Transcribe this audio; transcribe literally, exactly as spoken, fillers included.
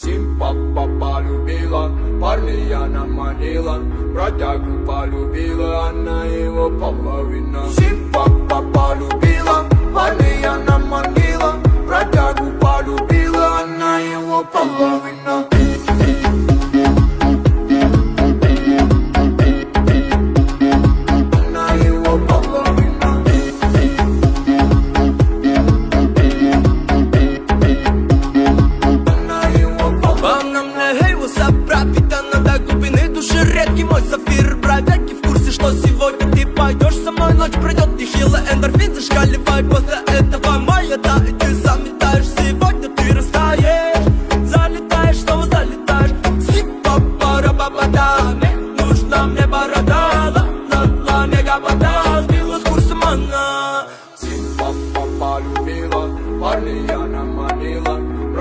Симпа полюбила, парня она манила, бродягу полюбила, она его половина. Симпа полюбила, парня она манила, бродягу полюбила, она его половина.